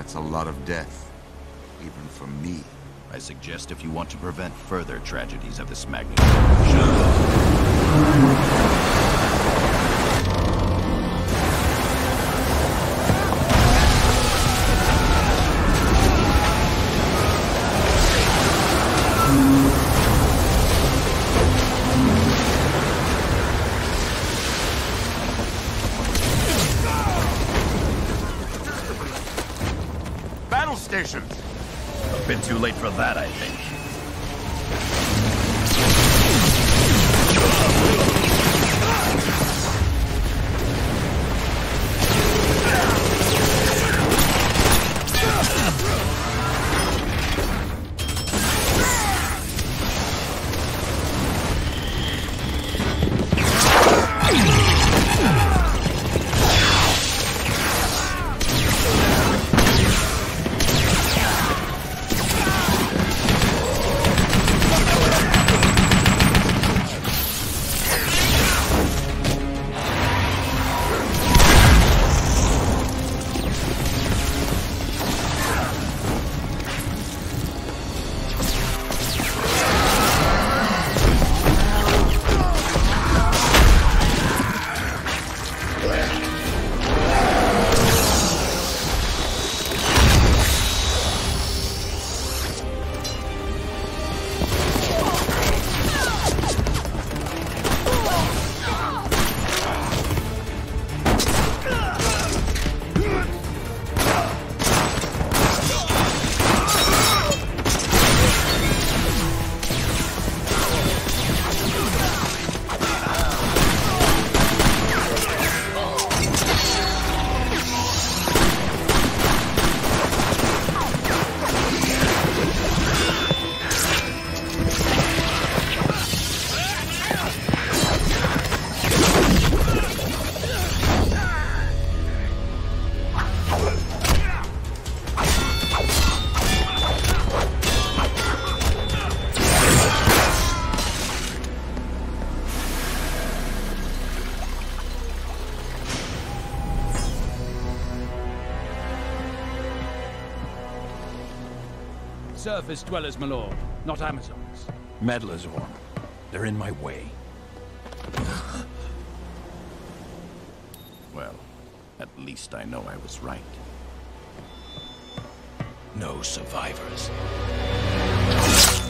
That's a lot of death, even for me. I suggest if you want to prevent further tragedies of this magnitude, Battle stations! a bit too late for that, I think. Surface dwellers, my lord, not Amazons. Meddlers, Orm. They're in my way. Well, at least I know I was right. No survivors.